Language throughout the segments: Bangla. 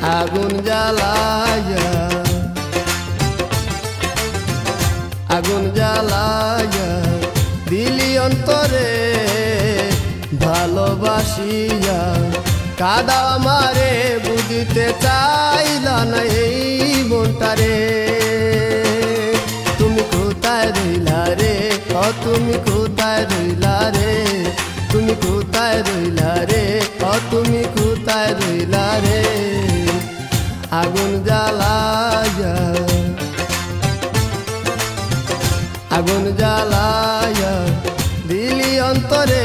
আগুন জ্বালায়া আগুন জ্বালায়া দিলি অন্তরে ভালোবাসিয়া কাদা আমারে বুঝিতে চাইলা না এই মনটারে। তুমি কোথায় রইলা রে, ও তুমি কোথায় রইলা রে, তুমি কোথায় রইলা রে, ও তুমি কোথায় রইলা রে। আগুন জ্বালায়া আগুন জ্বালায়া দিলি অন্তরে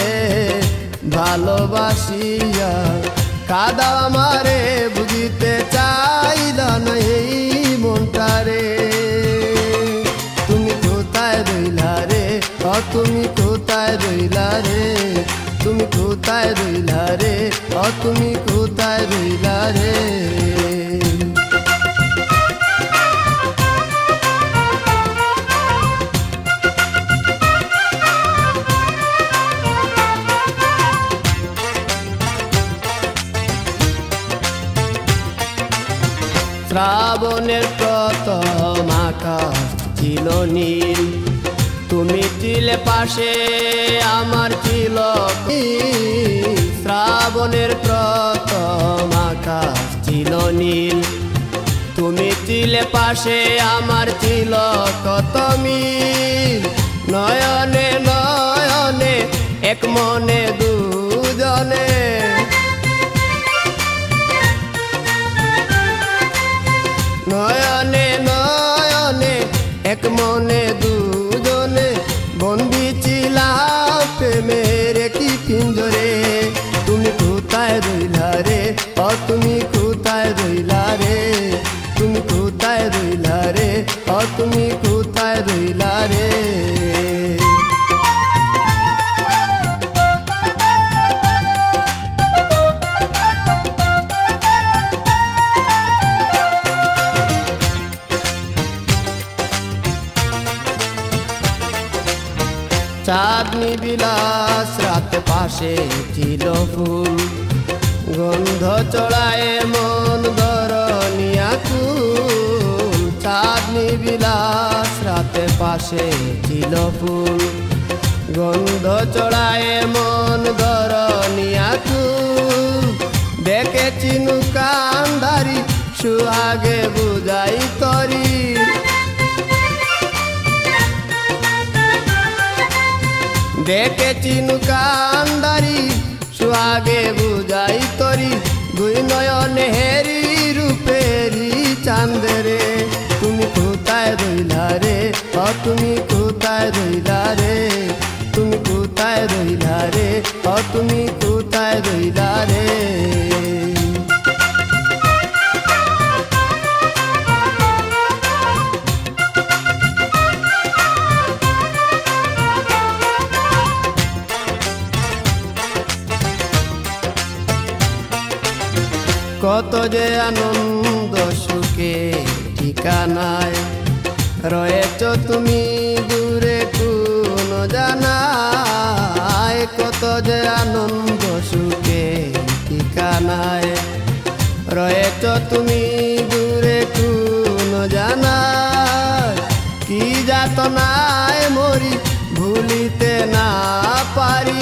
ভালোবাসিয়া কাদা আমারে বুঝিতে চাইলা না এই মনটারে। তুমি কোথায় রইলা রে, ও তুমি কোথায় রইলা রে, তুমি কোথায় রইলা রে, ও তুমি কোথায় রইলা রে। শ্রাবণের প্রথম আকাশ ছিল নীল, তুমি ছিলে পাশে আমার ছিল নীল। শ্রাবণের প্রথম আকাশ ছিল নীল, তুমি ছিলে পাশে আমার ছিল কত মিল। নয়নে নয়নে এক মনে দুজনে, নয়নে নয়নে এক মনে দুজনে বন্দি ছিলাম প্রেমের কি পিঞ্জরে। তুমি কোথায় রইলা রে, ও তুমি কোথায় রইলা রে, তুমি কোথায় রইলা রে, ও তুমি কোথায় রইলা রে। চাঁদনি বিলাস রাত পাশে ছিল ফুল, গন্ধ চড়ায় মন ধরনিয়া কুল। চাঁদনি বিলাস রাতে পাশে ছিল ফুল, গন্ধ চড়ায় মন ধরনিয়া কুল। দেখেছি নৌকান্দারি সুহাগে বুঝাই তরি, দেখেছি নৌকান্দারি সুহাগে বুঝাই তরি। দুই নয়নে হেরি রূপেরি চাঁদরে। তুমি কোথায় রইলা রে, ও তুমি কোথায় রইলা রে, তুমি কোথায় রইলা রে, ও তুমি কোথায় রইলা রে। কত যে আনন্দ সুখে ঠিকানায় রয়েছ তুমি দূরে কোন জানায়। কত যে আনন্দ সুখে ঠিকানায় রয়েছ তুমি দূরে কোন জানায়। কি যাতনায় মরি ভুলিতে না পারি,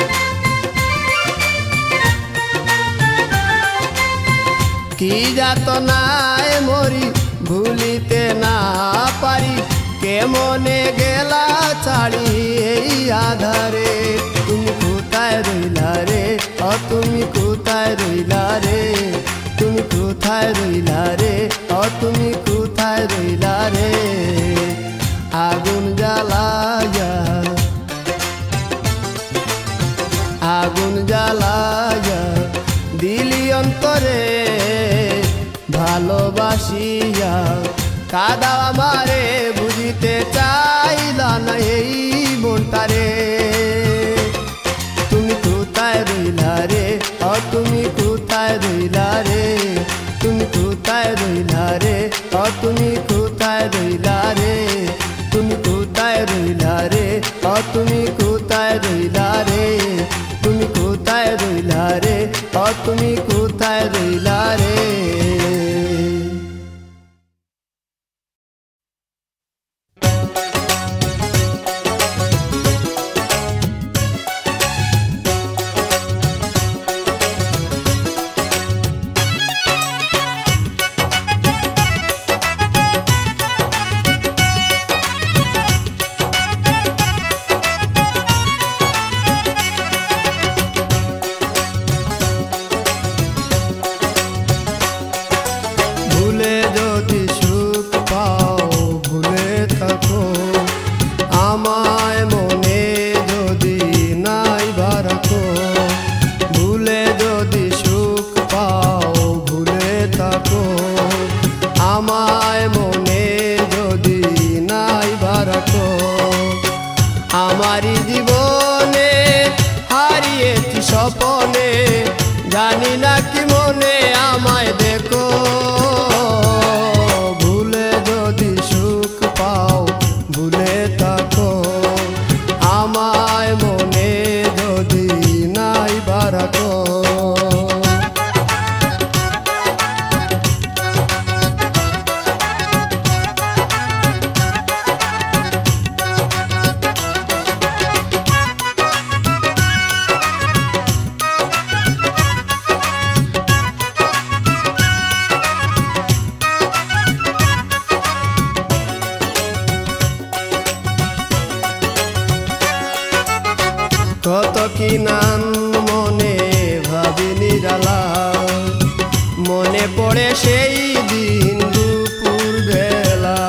কি যাতনায় মরি ভুলিতে না পারি। কেমনে গেলা ছাড়ি এই আধারে। তুমি কোথায় রইলা রে, ও তুমি কোথায় রইলা রে, তুমি কোথায় রইলা রে, ও তুমি কোথায় রইলা রে। আগুন জ্বালায়া আগুন জ্বালায়া দিলি অন্তরে ভালোবাসিয়া কাদা আমারে বুঝিতে চাইলা না এই মনটারে। তুমি কোথায় রইলা রে, ও তুমি কোথায় রইলা রে, তুমি কোথায় রইলা রে, ও তুমি কোথায় রইলা রে, তুমি কোথায় রইলা রে, ও তুমি কোথায় রইলা রে, তুমি কোথায় রইলা রে, ও তুমি কোথায় রইলা রে। হারিয়েছি স্বপনে, জানি না কি মনে আমায় দেখো। ভুলে যদি সুখ পাও ভুলে থাকো, আমায় মনে যদি নাই বা রাখো। কত কি নাম মনে ভাবি নিরালা, মনে পড়ে সেই দিন দুপুর বেলা।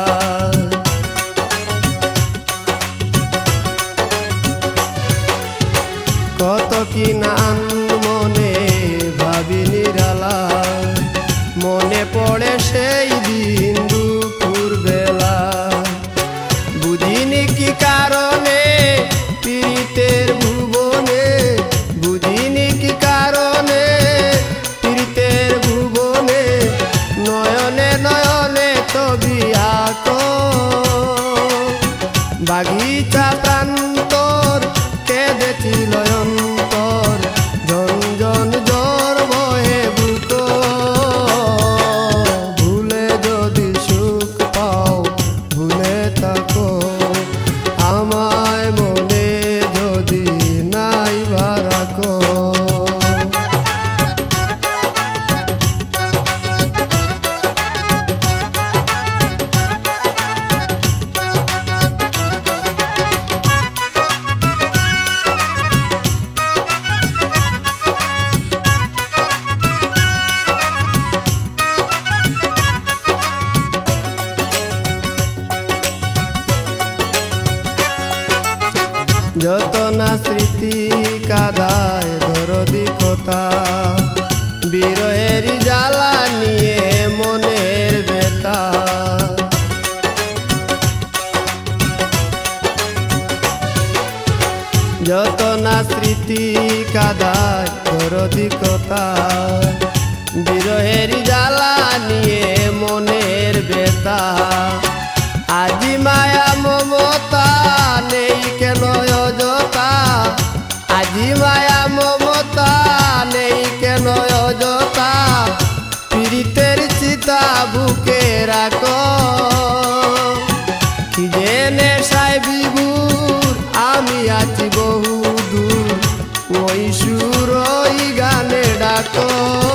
কত কি নাম মনে ভাবি নিরালা, মনে পড়ে সেই দিন দুপুর বেলা। বুঝিনি কি কারণে পীড়িতের ভুবনে, বুঝিনি কি কারণে পীড়িতের ভুবনে, নয়নে নয়নে ছবি আঁকো। বাগিচা প্রান্তর কেঁদেছিল অন্তর, ঝনঝন জ্বর বহে বুকো। ভুলে যদি সুখ পাও ভুলে থাকো, আমায় মনে যদি নাই বা রাখো। যত না স্মৃতি কাদায় দরদি কথা, বিরহের জ্বালা নিয়ে মনের ব্যথা। যত না স্মৃতি কাদায় দরদি কথা, বিরহের জ্বালা নিয়ে মনের ব্যথা। আজি মায়া মমতা নেই কেন অযথা, আজি মায়া মমতা নেই কেন অযথা। পীড়িতের চিতা বুকে রাখো, কি জেনে সাই বিভুর আমি আছি বহু দূর। ওই সুর ওই গানে ডাকো,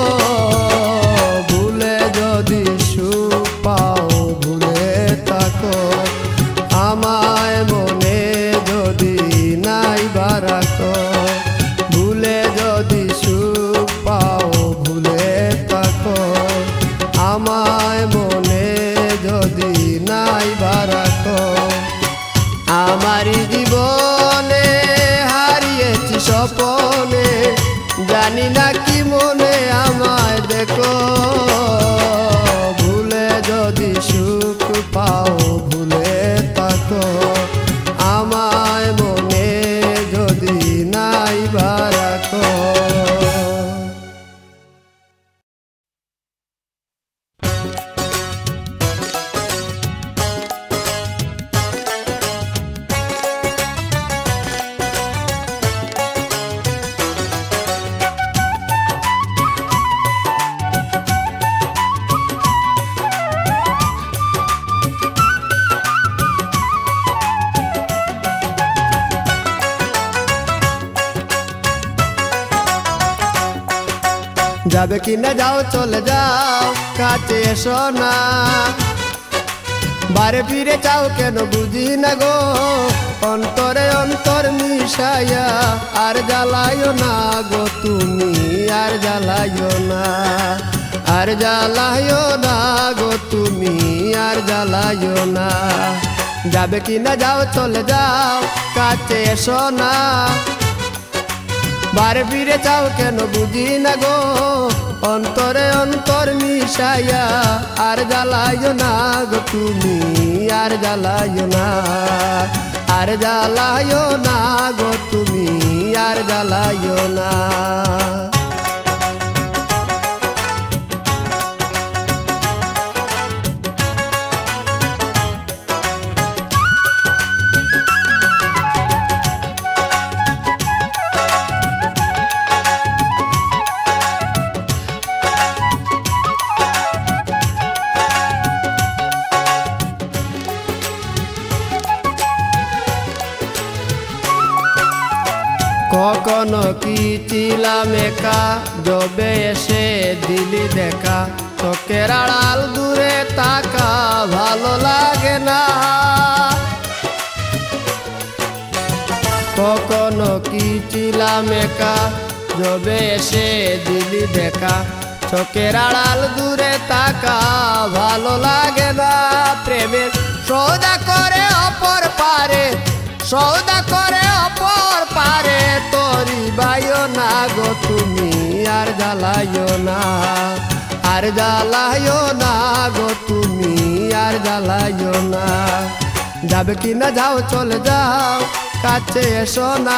ভুলে যদি সুখ পাও ভুলে থাকো, আমায় মনে যদি নাই বা রাখো। ভুলে যদি সুখ পাও ভুলে থাকো, আমায় মনে যদি নাই বা রাখো। আমার জীবনে হারিয়েছি স্বপনে, জানি না কি মনে আমায় দেখো। ভুলে যদি সুখ পাও ভুলে থাকো, আমায় মনে যদি নাই বা রাখো। যাবে কি না যাও চলে যাও, কাছে এসো না। বারে ফিরে যাও কেন বুঝি না গো, অন্তরে অন্তর মিশাইয়া আর জ্বালাইও না গো তুমি, আর জ্বালাইও না, আর জ্বালাইও না গো তুমি, আর জ্বালাইও না। যাবে কি না যাও চলে যাও, কাছে এসো না। বারে ফিরে যাও কেন বুঝি না গো, অন্তরে অন্তর মিশাইয়া আর জ্বালাইও না গো তুমি, আর জ্বালাইও না, আর জ্বালাইও না গো তুমি, আর জ্বালাইও না। কখনো কি ছিলাম একা, যবে এসে দিলি দেখা, চোখের আড়াল দূরে তাকা ভালো লাগে না। কখনো কি ছিলাম একা, যবে এসে দিলি দেখা, চোখের আড়াল দূরে তাকা ভালো লাগে না। প্রেমের সৌদা করে অপর পারে, সৌদা করে অপর পারে, তোরি বাইও না গো তুমি আর জ্বালাইও না, আর জ্বালাইও না গো তুমি আর জ্বালাইও না। যাবে কি না যাও চলে যাও, কাছে এসো না,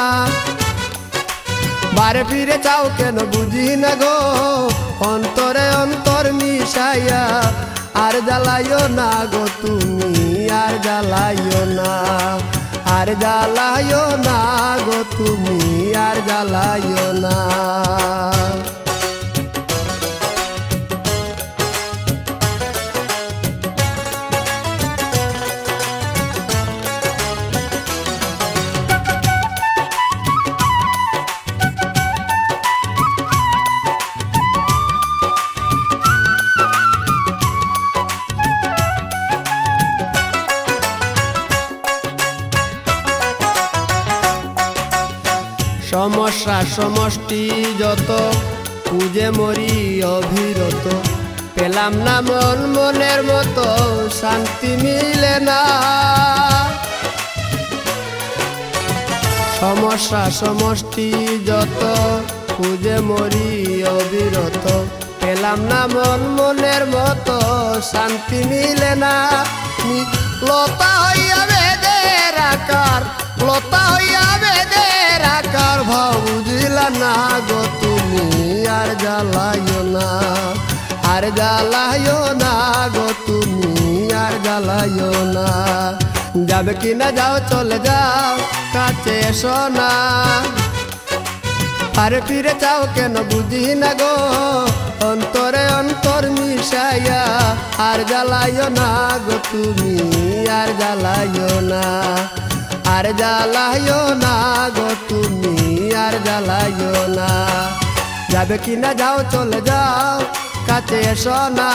বারে ফিরে যাও কেন বুঝি না গো, অন্তরে অন্তর মিশাইয়া আর জ্বালাইও না গো তুমি আর জ্বালাইও না, আর জ্বালাইও না গো তুমি আর জ্বালাইও না। সমস্যা সমষ্টি যত, খুঁজে মরি অবিরত, পেলাম না মন মনের মতো, শান্তি মিলে না। সমস্যা সমষ্টি যত, খুঁজে মরি অবিরত, পেলাম না মন মনের মতো, শান্তি মিলে না। লতা হইয়া বেদের আকার, লতা হইয়া বেদের আকার, ভাব বুঝিলা না গো তুমি আর জ্বালাইও না, আর জ্বালাইও না গো তুমি আর জ্বালাইও না। যাবে কি না যাও চলে যাও, কাছে এসো না, আরে ফিরে যাও কেন বুঝি না গো, অন্তরে অন্তর মিশাইয়া আর জ্বালাইও না গো তুমি আর জ্বালাইও না, আর জ্বালাইও না গো তুমি আর জ্বালাইও না। যাবে কি না যাও চলে যাও, কাছে এসো না,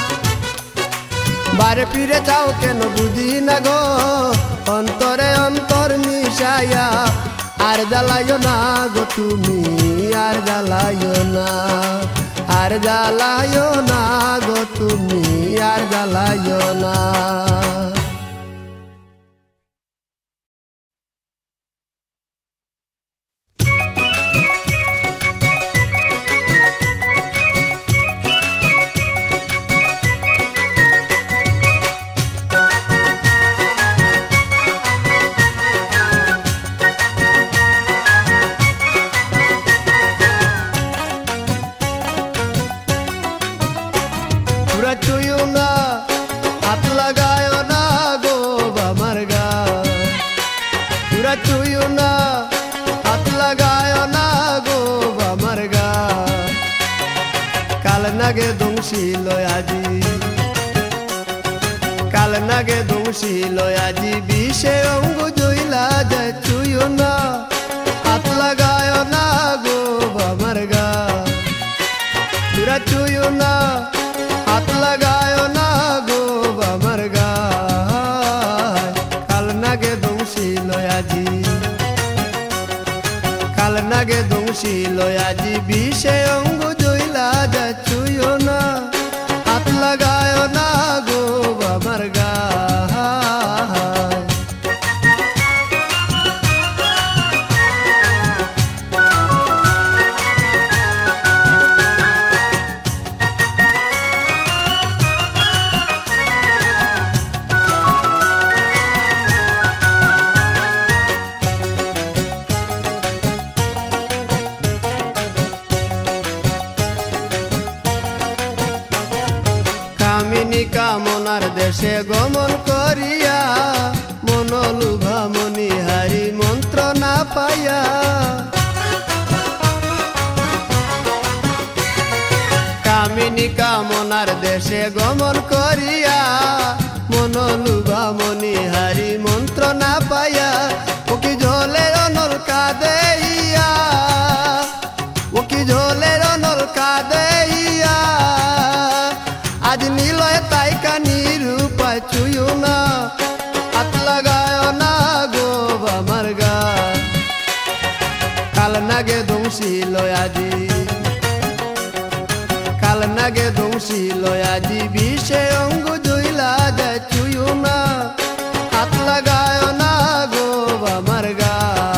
বারে ফিরে যাও কেন বুঝি না গো, অন্তরে অন্তর মিশাইয়া আর জ্বালাইও না গো তুমি আর জ্বালাইও না, আর জ্বালাইও না গো তুমি আর জ্বালাইও না। ছুঁয়ো না, হাত লাগায়ো না গো আমার গা, পুরা ছুঁয়ো না, হাত লাগায়ো না গো আমার গা, কাল নাগে দংশিল আজি, কাল নাগে দংশিল আজি, বিষে অঙ্গ জইলা যায়, ছুঁয়ো না, হাত লাগায়ো না গো আমার গা, পুরা ছুঁয়ো না, হাত লাগায়ো না গো আমার গায়, কাল নাগে দংশিল আজি, কাল নাগে দংশিল আজি, বিষে অঙ্গ জইলা যায়, ছুঁয়ো না, হাত লাগায়ো না গো আমার গায়। কামিনী কামনার দেশে গমন করিয়া মনোলুভা মণিহারি মন্ত্র না পাইয়া কামিনী কামনার দেশে গমন করিয়া মনোলুভা মণিহারি মন্ত্র না পাইয়া ওকি ঝোলে অনল কাঁদেইয়া ওকি ঝোলে অনল কাঁদেইয়া আজ নীলয় তাই কানির উপায় চুয়ো না হাত লাগায় না গো আমার গা কাল নাগে দংশিল আজি কাল নাগে দংশিল আজি বিষে অঙ্গ জইলা যায় চুয়ো না হাত লাগায় না গো আমার গা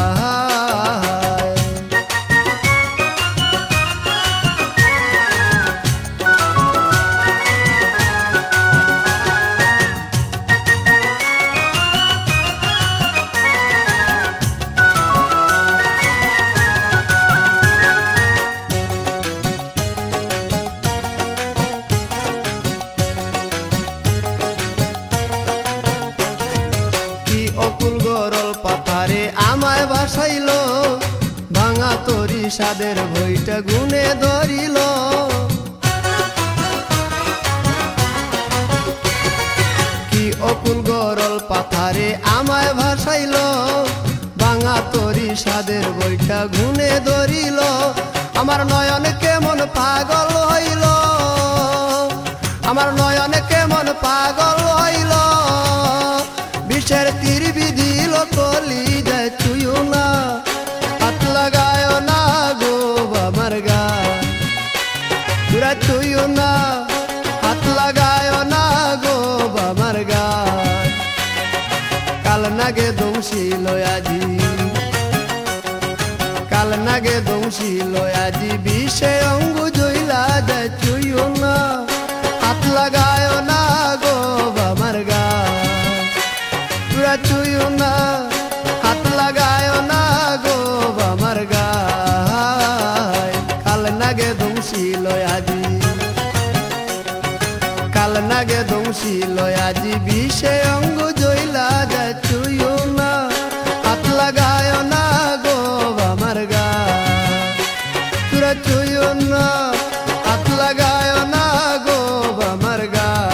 আমায় বাসাইল ভাঙা তরি সাদের বইটা গুনে ধরিল কি অকুল গরল পাথারে আমায় ভাসাইল ভাঙা তরি সাদের বইটা গুনে ধরিল আমার নয়ন কেমন পাগল হইল আমার নয়ন কেমন পাগল হইল বিষের তীর বিধিল কলি যায় চুয়ো না হাত লাগায় না গো আমার গা পুরা চুয়ো না হাত লাগায় না গো আমার গা কাল নাগে দংশিল আজি কাল নাগে দংশিল আজি বিষে অঙ্গ জইলা যায় চুয়ো না হাত লাগায় না গো আমার গা পুরা চুয়ো না হাত লাগায় না গো আমার গায় কাল নাগে দংশিল আজি কাল নাগে দংশিল আজি বিষে অঙ্গ জইলা যায় চুয়ো না হাত লাগায় না গো আমার গায় পুরা চুয়ো না হাত লাগায় না গো আমার গায়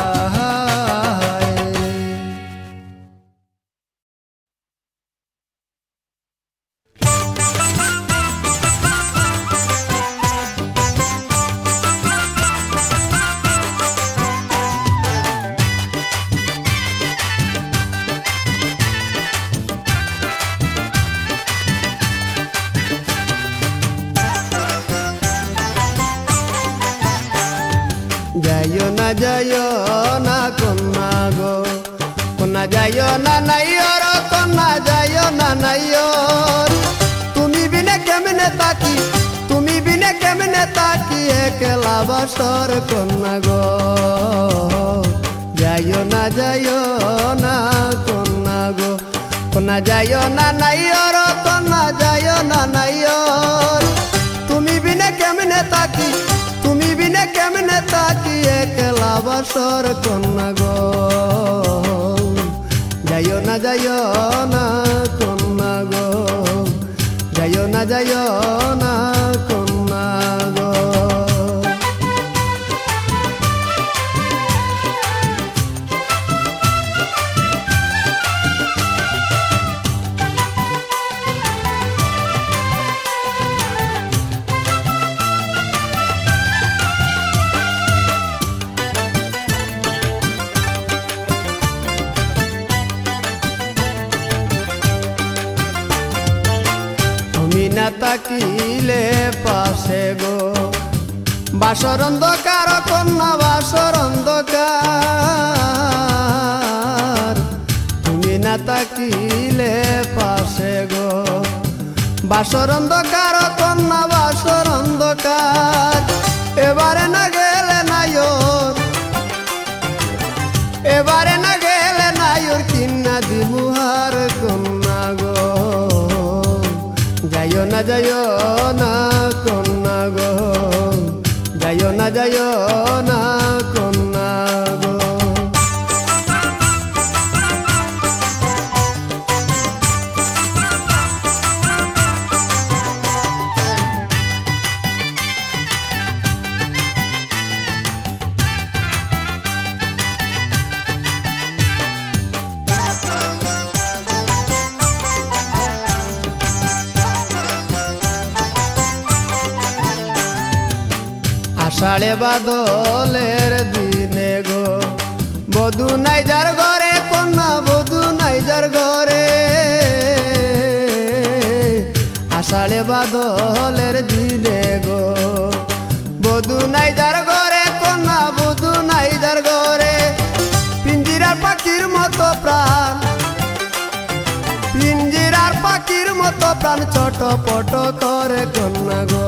যাইও না কন্যা গো কন্যা যাইও না নাইয়র কন্যা যাইও না নাইয়র তুমি বিনে কেমনে তাকি তুমি বিনে কেমনে তাকি একলা বসর কন্যা গো যাইও না কন্যা গো কন্যা যাইও না নাইয়র কন্যা যাইও না নাইয়র তুমি বিনে কেমনে তাকি তুমি বিনে কেমনে তাকি একলা বসর কন্যা গো যাইও না কন্যা গো যাইও না কন্যা গো না তাকিলে পাশে গো বাসর অন্ধকার কন্যা বাসর অন্ধকার তুমি না তাকিলে পাশে গো বাসর অন্ধকার কন্যা বাসর অন্ধকার এবারে না গেলে নাইর এবারে না গেলে নাইর কিন্না দিমুহার কন্যা গো যাইও না কন্যা গো যাইও না কন্যা গো আষাঢ়ে বাদলের দিনে গো বধু নাই যার ঘরে কন্যা বধু নাই যার ঘরে আষাঢ়ে বাদলের দিনে গো বধু নাই যার ঘরে কন্যা বধু নাই যার ঘরে পিঞ্জিরার পাখির মতো প্রাণ পিঞ্জিরার পাখির মতো প্রাণ ছটপট করে কন্যা গো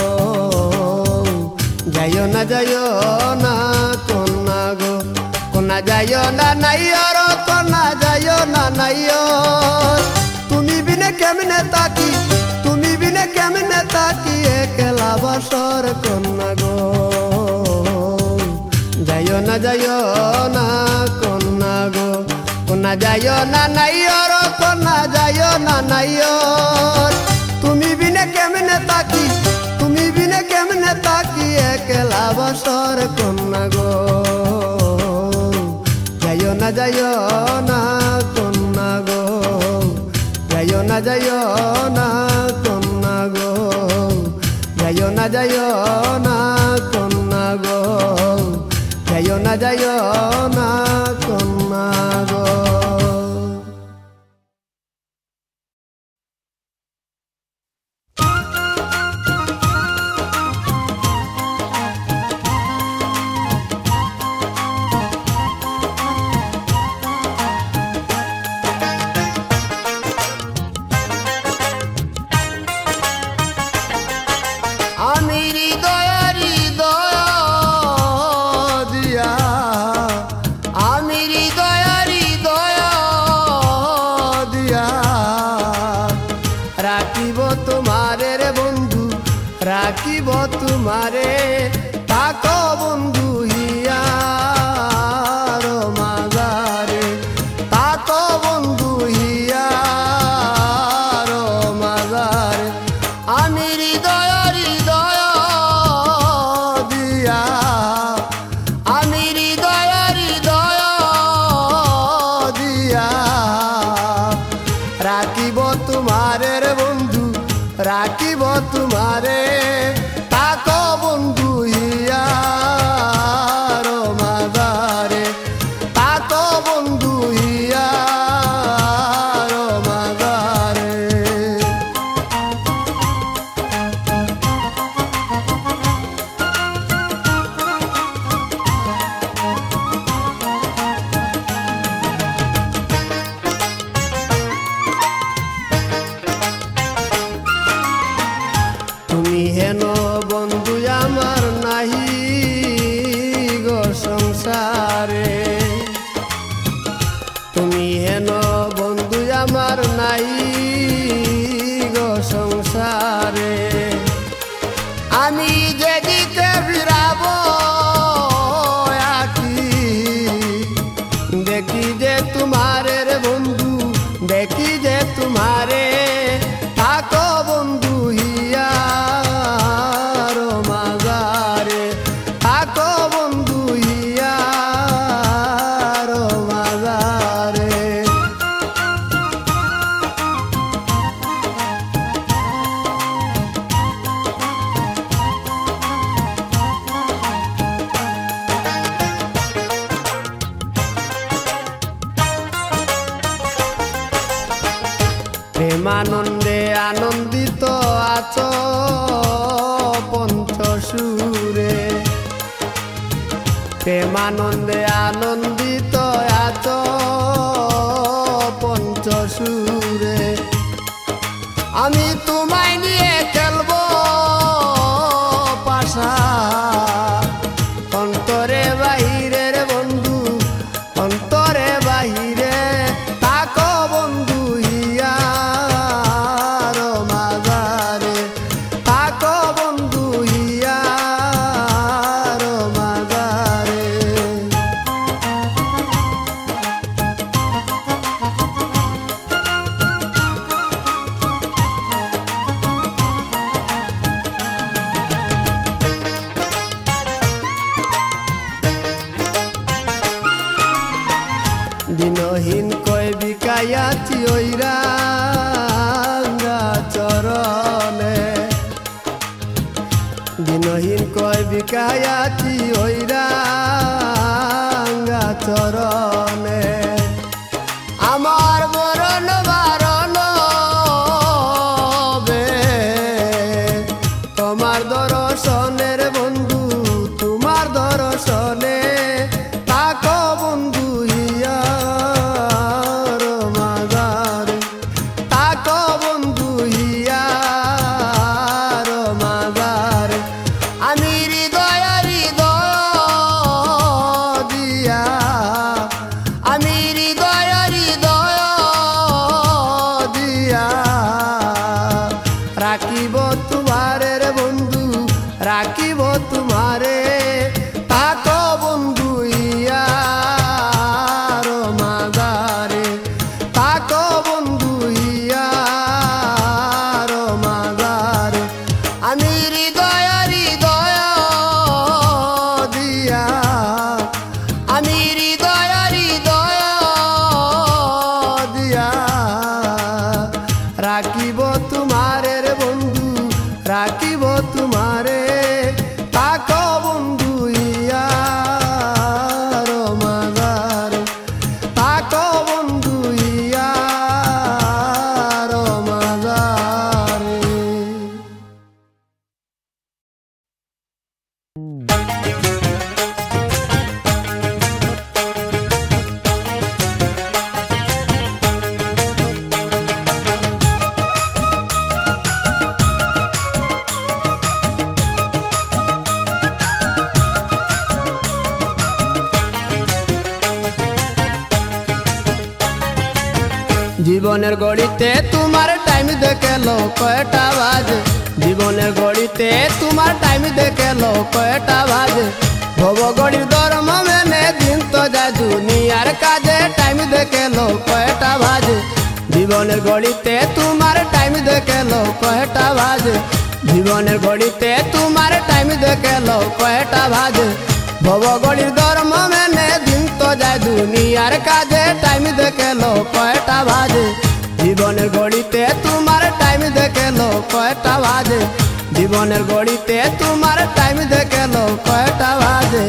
যাইও না কন্যা গো কন্যা যাইও না নাইয়র কন্যা যাইও না নাইয়র তুমি বিনে কেমনে তাকি তুমি বিনে কেমনে তাকি একলা বসর কন্যা গো যাইও না কন্যা গো কন্যা যাইও না নাইয়র কন্যা যাইও না নাইয়র তুমি বিনে কেমনে তাকি তুমি বিনে কেমনে তাকি একলা বসর কন্যা গো যাইও না কন্যা গো যাইও না কন্যা গো যাইও না কন্যা গো যাইও না কন্যা গো রাখিব তোমারে তাকো বন্ধু হিয়ার মাজারে তাকো বন্ধু হিয়ার মাজারে আমি হৃদয় দিয়া আমি হৃদয় দিয়া রাখিব তোমারে রে বন্ধু রাখিব তোমারে তাকো বন্ধু হিয়ার মাজারে তাকো বন্ধু হিয়ার মাজারে তুমি হেন বন্ধু আমার নাহি গো সংসারে তুমি হেন বন্ধু আমার নাহি গো সংসারে আমি যেদিকে ফিরাব আকি দেখি যে তোমারে রে বন্ধু দেখি যে তোমারে তাকো বন্ধু হিয়ার মাজারে তাকো বন্ধু হিয়ার মাজারে প্রেমানন্দে আনন্দিত আছো পঞ্চসুরে প্রেমানন্দে আনন্দিত আছো পঞ্চসুরে আমি তোমায় নিয়ে খেলবো পাশা অন্তরে বাহিরে রে বন্ধু অন্তরে বাহিরে তাকো বন্ধু হিয়ার মাজারে তাকো বন্ধু হিয়ার মাজারে দিনহীন কয় বিকায়াছি ওই রাঙ্গা চরণে দিনহীন কয় বিকায়াতি ওই রাঙ্গা চরণে আমার মরণ বারণ বে তোমার দর্শনের বন্ধু তোমার দর্শনে তাকো বন্ধু হিয়ার মাজার তাকো বন্ধু হিয়ার মাজার আমি হৃদয় দিয়া আমি হৃদয় দিয়া রাখিব তোমারে রে বন্ধু রাখিব তোমারে তাকো বন্ধু ইয়ার মাজারে তাকো বন্ধু ইয়ার মাজারে আমি হৃদয় দিয়া আমি হৃদয় দিয়া রাখিব তোমারে রে বন্ধু রাখিব তোমারে তাকো বন্ধু ইয়ার মাজারে তাকো বন্ধু ইয়ার মাজারে। জীবনের গড়িতে তোমার টাইম দেখেলো কয়টা বাজে জীবনের গড়িতে তোমার টাইম দেখেলো কয়টা বাজে ভব গড়ির ধর্ম মেনে দিন তো যায় দুনিয়ার কাজে টাইম দেখেলো কয়টা বাজে জীবনের গড়িতে তোমার টাইম দেখেলো কয়টা বাজে জীবনের গড়িতে তোমার টাইম দেখেলো কয়টা বাজে ভব গড়ির ধর্ম মেনে দিন তো যায় দুনিয়ার কাজে টাইম দেখেলো কয়টা বাজে জীবনের গড়িতে তোমার টাইম দেখেলো কয়টা বাজে জীবনের গড়িতে তোমার টাইম দেখেলো কয়টা বাজে।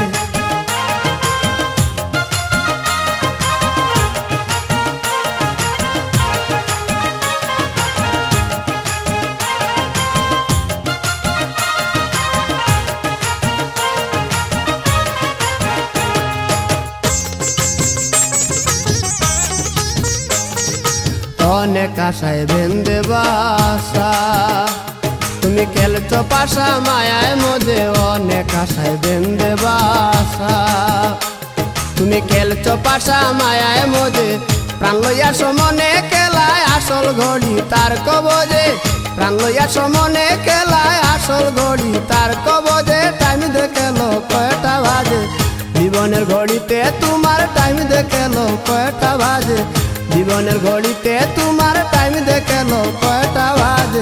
অনেক আশায় বেঁধে বাসা তুমি খেলছো পাশা মায়ায় মধ্যে অনেক আশায় বেঁধে বাসা তুমি খেলছো পাশা মায়ায় মধ্যে প্রাণ লইয়া সমনে খেলায় আসল ঘড়ি তার কবজে প্রাণ লইয়া সমনে খেলায় আসল ঘড়ি তার কবজে টাইম দেখেলো কয়টা বাজে জীবনের ঘড়িতে তোমার টাইম দেখেলো কয়টা বাজে জীবনের ঘড়িতে তোমার টাইম দেখেলো কয়টা বাজে।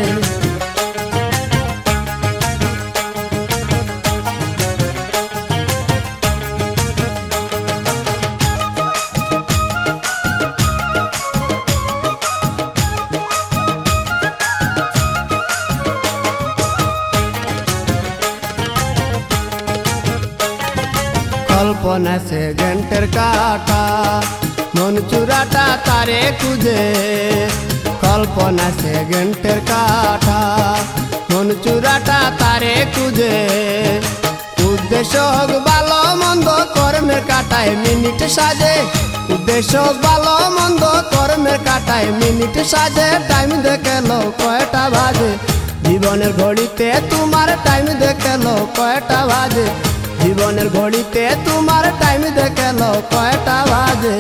কল্পনা সে ঘন্টের কাটা মন চূড়াটা তারে খুঁজে কল্পনা সে ঘন্টের কাটা মন চূড়াটা তারে খুঁজে উদ্দেশ্য হোক ভালো মন্দ কর্মের কাটায় মিনিট সাজে উদ্দেশ্য হোক ভালো মন্দ কর্মের কাটায় মিনিট সাজে টাইম দেখেলো কয়টা বাজে জীবনের ঘড়িতে তোমার টাইম দেখেলো কয়টা বাজে জীবনের ঘড়িতে তোমার টাইম দেখেলো কয়টা বাজে।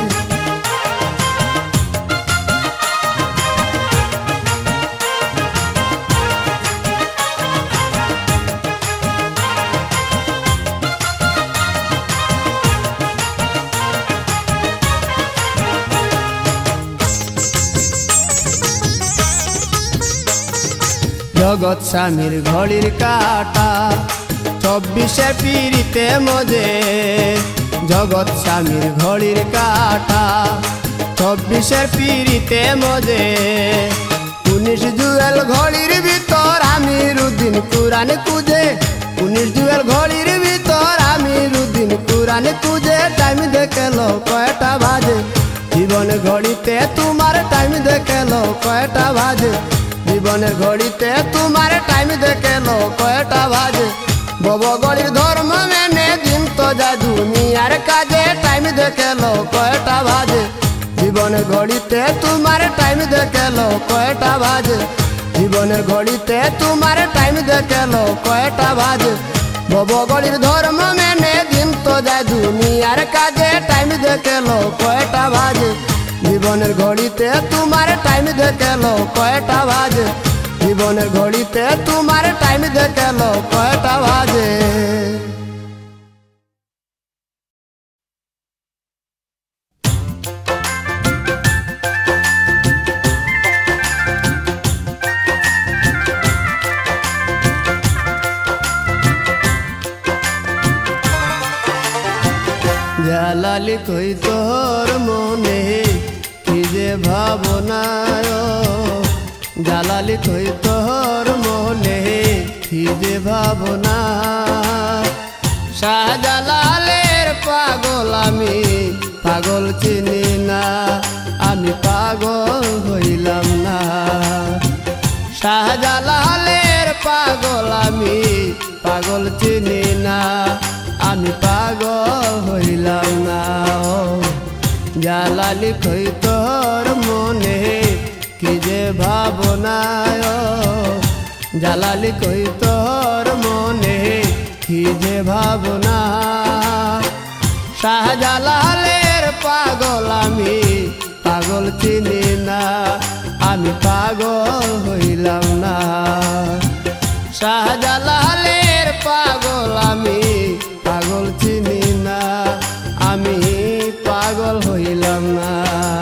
জগৎ স্বামীর ঘড়ির কাটা 24 পিরিতে মজে জগৎ স্বামীর ঘড়ির কাটা 24 পিরিতে মজে 19 জুয়েল ঘড়ির ভিতর আমিরুদ্দিন কুরআন খুঁজে 19 জুয়েল ঘড়ির ভিতর আমিরুদ্দিন কুরআন খুঁজে টাইম দেখলো কয়টা বাজে জীবনের ঘড়িতে তোমার টাইম দেখলো কয়টা বাজে জীবনের ঘড়িতে তোমার টাইম দেখলো কয়টা বাজে বব গড়ির ধর্ম মেনে দিন তো যা দুনিয়ার কাজে টাইম দেখলো কয়টা বাজে জীবনের ঘড়িতে তোমার টাইম দেখলো কয়টা বাজে জীবনের ঘড়িতে তোমার টাইম দেখলো কয়টা বাজে বব গড়ির ধর্ম মেনে দিন তো যায় দুনিয়ার কাজে টাইম দেখলো কয়টা বাজে জীবনের ঘড়িতে তোমার টাইম দেখলো কয়টা বাজে জীবনের ঘড়িতে তোমার টাইম দেখলো কয়টা বাজে জালালি কই তোর মনে কি যে ভাবনা জালালি কই তোর মনে কি যে ভাবনা শাহজালালের পাগল আমি পাগল চিনি না আমি পাগল হইলাম না শাহজালালের পাগল আমি পাগল চিনি না আমি পাগল হইলাম না জালালি কই তোর মনে কি যে ভাবনা জালালি কই তোর মনে কি যে ভাবনা শাহজালালের পাগল আমি পাগল চিনি না আমি পাগল হইলাম না শাহজালালের পাগল আমি পাগল চিনি না আমি পাগল হইলাম না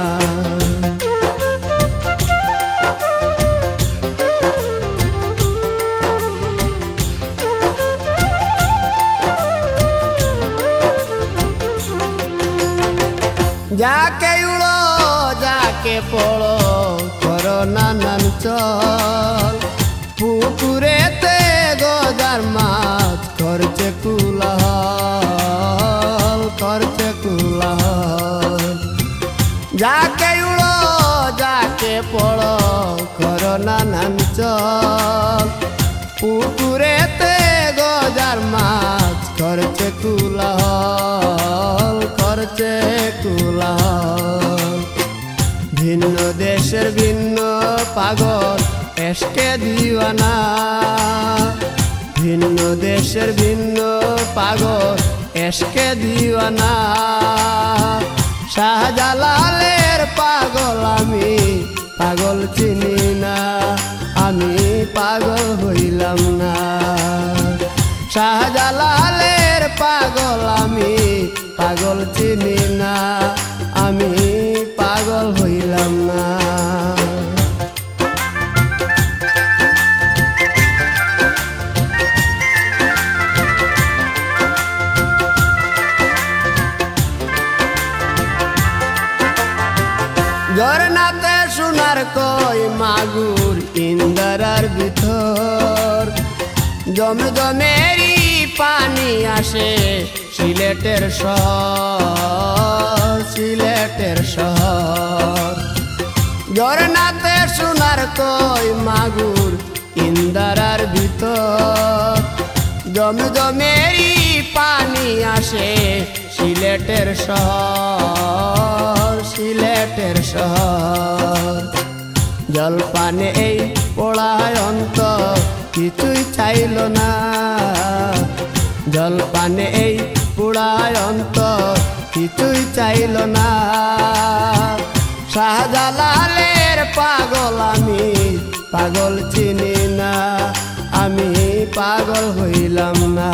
যাকে উড়ো যাকে পড়ো করো নানান চল পুকুরেতে গজার মাছ করছে কুলাহল করছে কুলাহল যাকে উড়ো যাকে পড়ো করো নানান চল পুকুরেতে গজার মাছ করছে কুলাহল করছে কুলাহল ভিন্ন দেশের ভিন্ন পাগল এসকে দিওয়ানা ভিন্ন দেশের ভিন্ন পাগল এসকে দিওয়ানা শাহজালালের পাগল আমি পাগল চিনি না আমি পাগল হইলাম না শাহজালালের পাগল আমি পাগল চিনি না আমি পাগল হইলাম না ঝরনাতে সোনার কই মাগুর ইন্দারার ভিতর জমে জমেরি পানি আসে সিলেটের শহর সিলেটের শহর ঝরনাতে সোনার কই মাগুর ইন্দারার ভিতর জমে জমেরি পানি আসে সিলেটের শহর সিলেটের শহর জলপানে এই পোড়ায় অন্তর কিছুই চাইল না জলপানে এই পোড়ায় অন্তর কিছুই চাইল না শাহজালালের পাগল আমি পাগল চিনি না আমি পাগল হইলাম না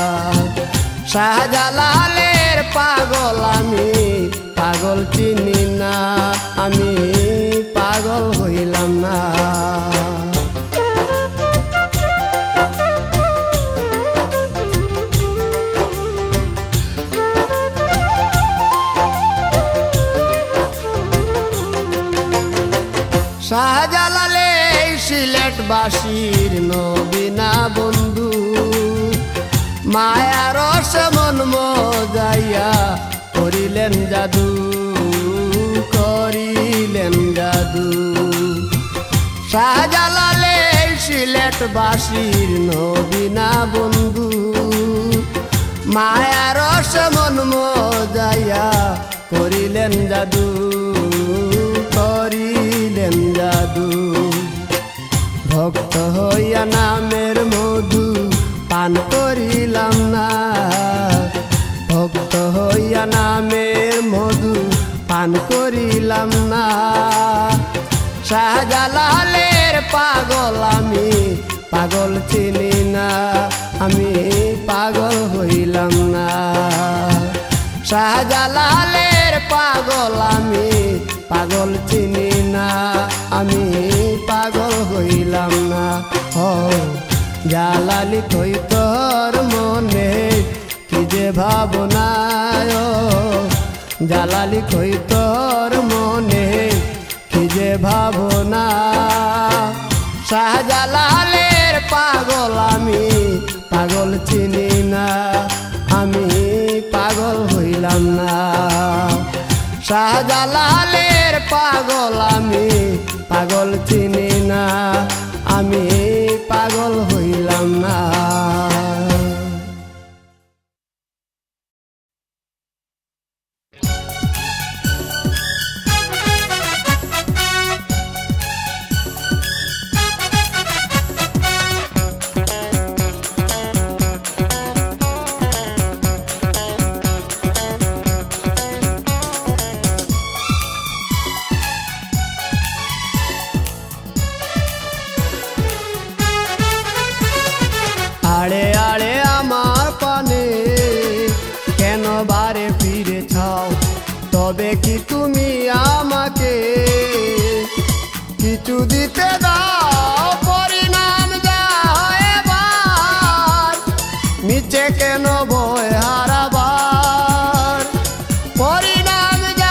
শাহজালালের পাগল আমি পাগল চিনি না আমি পাগল হইলাম না শাহজালালের বাসির নবীনা বন্ধু মায়ার মন মজাইয়া করিলেন জাদু শাহজালালে সিলেট বাসির নবীনা বন্ধু মায়ার মন মজাইয়া করিলেন জাদু ভক্ত হইয়া নামের মধু পান করিলাম না ভক্ত হইয়া নামের মধু পান করিলাম না শাহজালালের পাগল আমি পাগল চিনি না আমি পাগল হইলাম না শাহজালালের পাগল আমি পাগল চিনি না আমি পাগল হইলাম না ও জালালি কই তোর মনে কি যে ভাবনা জালালি কই তোর মনে কি যে ভাবনা শাহজালালের পাগল আমি পাগল চিনি না আমি পাগল হইলাম না শাহজালালের পাগল আমি পাগল চিনি না আমি পাগল হইলাম না আড়ে আড়ে আমার পানে কেন বারে ফিরে চাও তবে কি তুমি আমাকে কিছু দিতে দাও পরিণাম যা এবার নিচে কেন ভয় হারাবার পরিণাম যা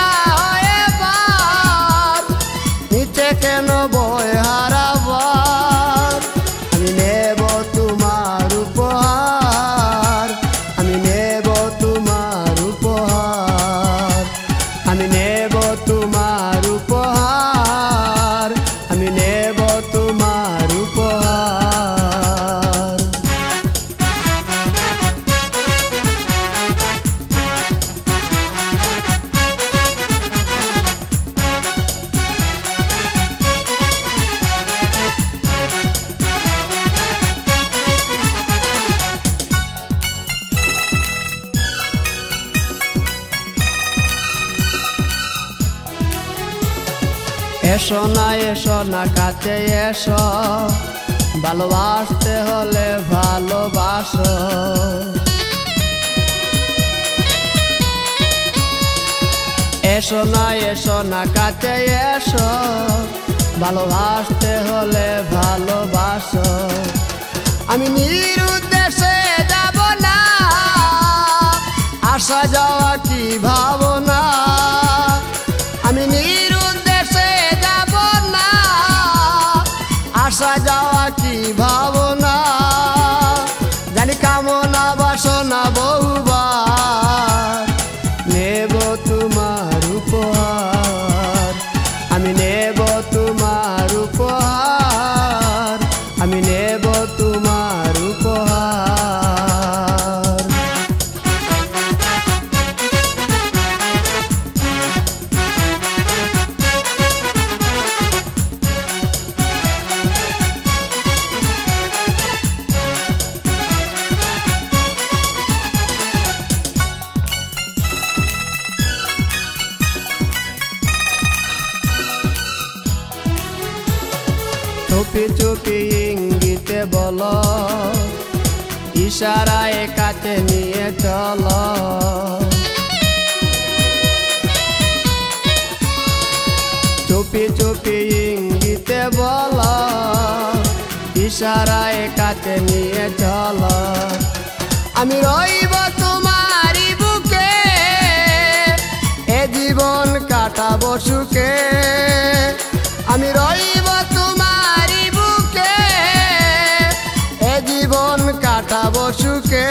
এবার নিচে কেন ভয় হারাবার আমি নেব তোমার উপহার আমি নেব তোমার উপহার আমি নেব তোমার উপহার আমি নেব তোমার উপহার এসো না কাছে এসো ভালোবাসতে হলে ভালোবাসো এসো না কাছে এসো ভালোবাসতে হলে ভালোবাসো আমি নিরুদ্দেশে যাব না আসা যাওয়া কি ভাবনা আমি নিরুদ্দেশে যাব না আসা যাওয়া কি ভাবনা জানি কামনা বাসনা বহুবার নেব তোমার উপহার আমি নেব তোমার উপহার আমি নেব তোমার উপহার চুপি চুপি ইঙ্গিতে বলো ইশারায় কাছে নিয়ে চলো চুপি চুপি ইঙ্গিতে বলো ইশারায় কাছে নিয়ে চলো আমি রইব তোমারই বুকে এ জীবন কাটাবো সুখে আমি রইব তোমারই বুকে সুখে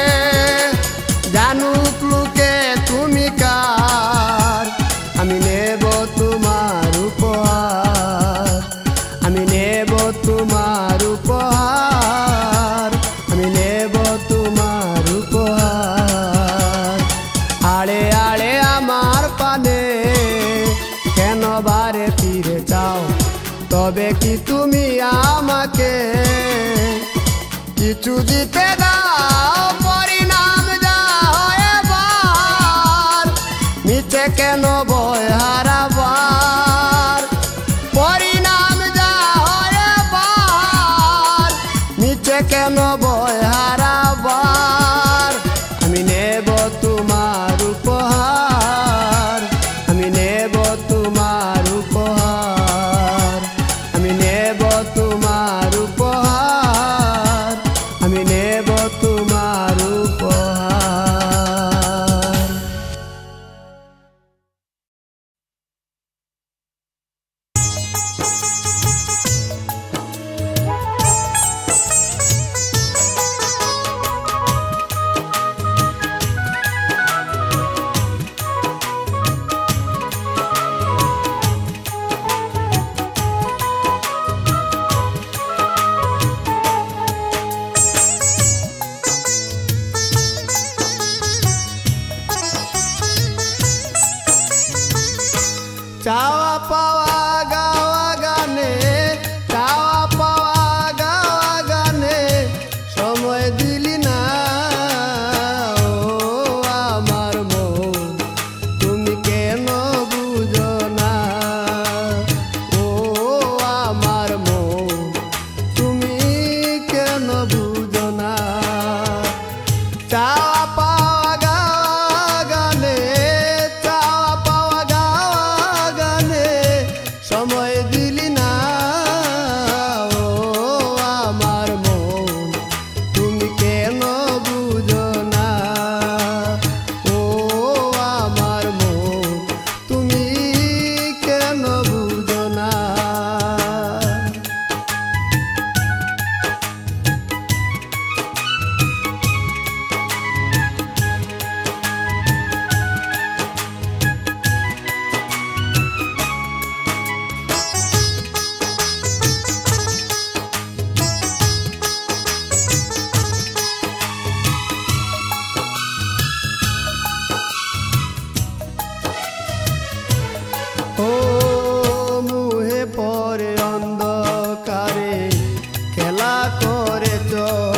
জানুক লোকে তুমি কার আমি নেব তোমার উপহার আমি নেব তোমার উপহার আমি নেব তোমার উপহার আড়ে আড়ে আমার পানে কেন বারে ফিরে চাও তবে কি তুমি আমাকে কিছু দিতে দাও পরিণাম যা হয় এবার নিচে কেন ভয় হারাবার পরিণাম যা হয় এবার নিচে কেন ভয় হারাবার আমি নেব তোমার উপহার আমি নেব তোমার উপহার আমি নেব তোমার উপহার আমি নেব তোমার উপহার চাওয়া পাওয়া গাওয়া গানে চাওয়া পাওয়া গাওয়া গানে সময় দিলি না ও আমার মন তুমি কেন বুঝো না ও আমার মন তুমি কেন বুঝো না চাওয়া পাওয়া গাওয়া গানে চাওয়া পাওয়া গাওয়া গানে সময় দিলি না ও আমার মন তুমি কেন বুঝো না ও আমার মন তুমি কেন বুঝো না ও মুহে পরে অন্ধকারে খেলা করেছ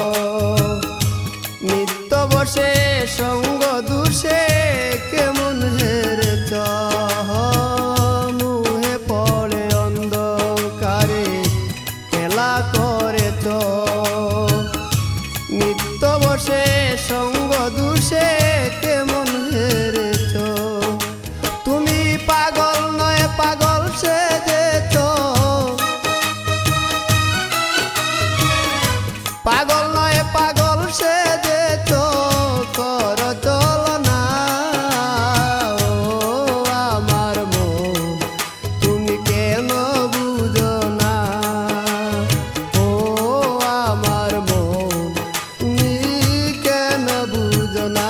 নিত্য বসে সঙ্গ দুষে কেমন হেরেছ মুহে পরে অন্ধকারে খেলা করেছ নিত্য বসে সঙ্গ দুষে কেমন হেরেছ তুমি পাগল নয় পাগল সেজেছ পাগল নয় পাগল সেজেছ কর চলনা ও আমার মন তুমি কেন বুঝো না ও আমার মন তুমি কেন বুঝো না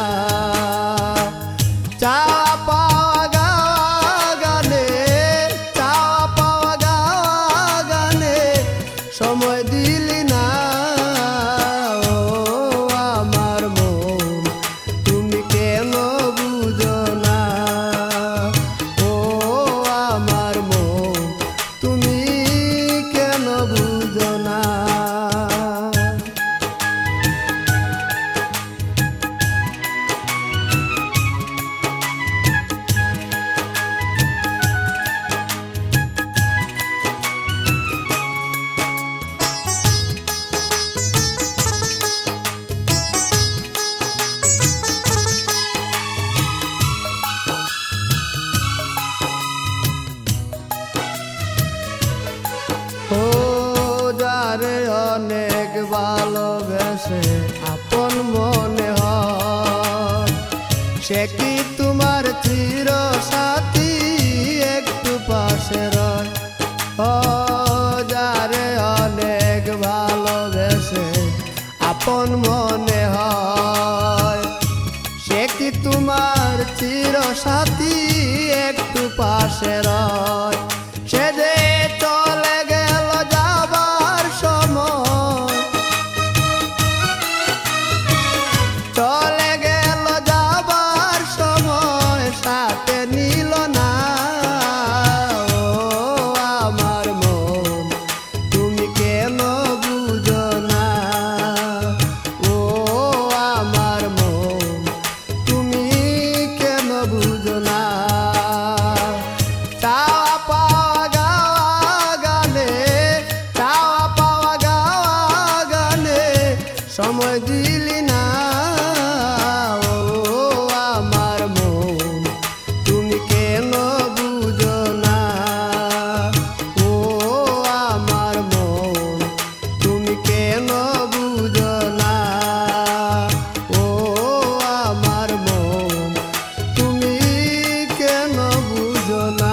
চাওয়া পাওয়া গাওয়া গানে চাওয়া পাওয়া গাওয়া গানে সময় দিলি না ও আমার মন তুমি কেন বুঝো না ও আমার মন তুমি কেন বুঝো না ও যারে অনেক ভালোবেসে আপন মনে হয় সে কি তোমার চির সাথী একটু পাশে রয় ও যারে অনেক ভালোবেসে আপন মনে সাথী একটু পাশে রয় সে যে চলে গেল যাবার সময় চলে গেল যাবার সময় সাথে নিল না ও আমার মন তুমি কেন বুঝো না ও আমার মন তুমি কেন বুঝো না চাওয়া পাওয়া গাওয়া গানে চাওয়া পাওয়া গাওয়া গানে সময় দিলি না ও আমার মন তুমি কেন বুঝো না ও আমার মন তুমি কেন বুঝো না ও আমার মন তুমি কেন বুঝো না।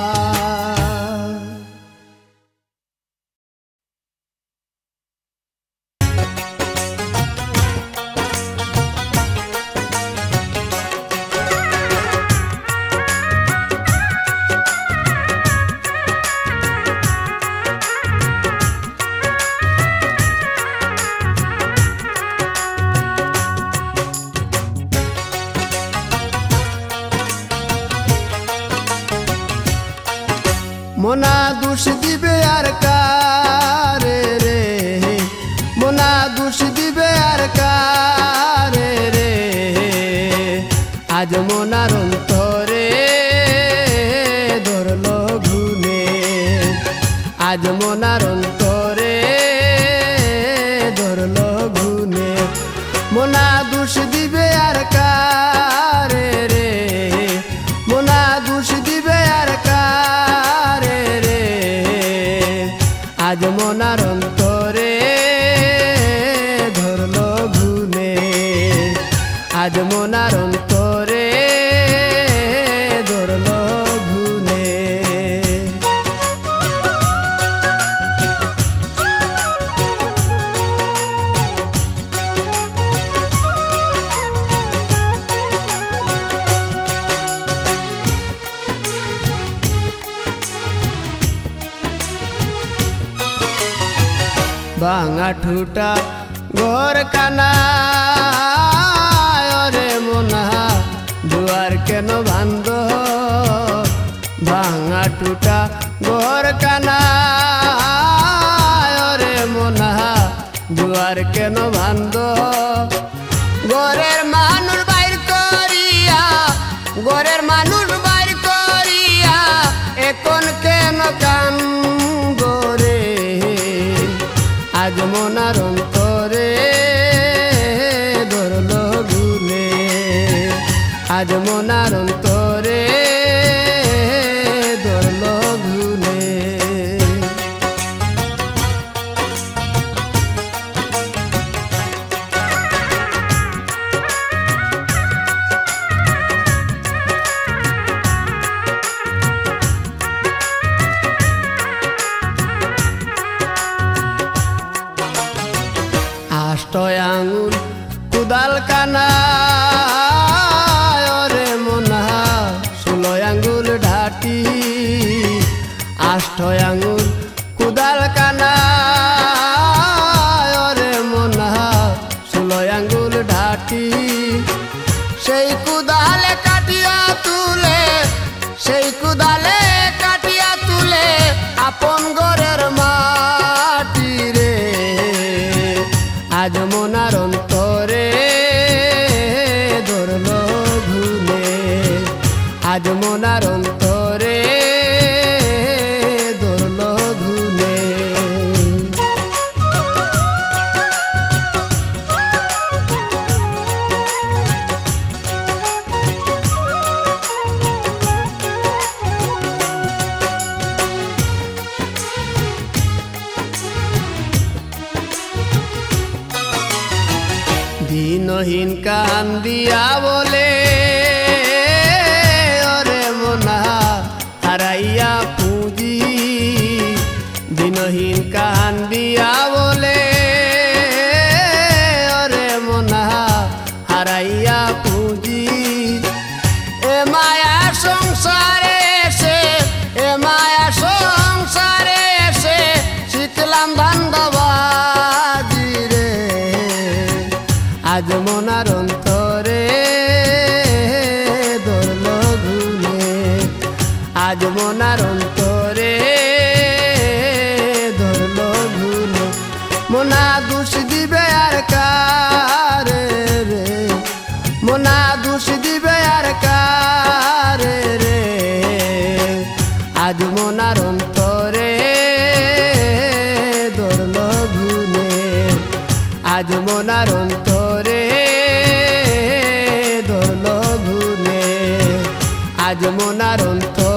মোনা দোষ দিবে আর কারে রে মোনা দোষ দিবে আর কারে রে আজ মোনার অন্তরে ধরলো ঘুনে আজ মোনার অন্তরে ধরলো ঘুনে মোনা দোষ দিবে আর কারে রে মোনা দোষ দিবে আর কারে রে আজ মোনার অন্তরে ধরলো ঘুনে আজ মোনার অন্তরে ধরলো ঘুনে। ভাঙা ঠুটা ঘর কানা রে মোনা দুয়ার কেন বান্ধ ভাঙা ঠুটা ঘর কানা রে মোনা দুয়ার কেন বান্ধ ঘরের মানুষ বাইর করিয়া ঘরের মানুষ বাইর করিয়া এখন কেন কান গরে আজ মোনার অন্তরে ধরলো ঘুনে আজ মোনার অন্তরে ধরলো ঘুনে। আষ্ট আঙুল কুদাল কানা রে মোনা 16 আঙ্গুল ঢাটি আষ্ট আঙুল কুদাল কানা রে মোনা 16 আঙ্গুল ঢাটি সেই কুদালে কাটিয়া তুলে সেই কুদালে কাটিয়া তুলে আপন ঘরের মাটি রে আজ মোনার অন্তরে ধরলো ঘুনে আজ মোনার অন্তরে ধরলো ঘুনে। দিনহীন কান্দিয়া বলে ওরে মোনা হারাইয়া পুঁজি দিনহীন কান্দিয়া বলে ওরে মোনা হারাইয়া পুঁজি এ মায়া মনার অন্তরে ধরল ঘুনে আজ মনার অন্তরে ধরল ঘুনে মনা দোষ দিবে আর কারে রে মনা দোষ দিবে আর কারে রে আজ মনার অন্তরে ধরল ঘুনে আজ মনার অন্তরে ধরল ঘুনে আজ মনার অন্তরে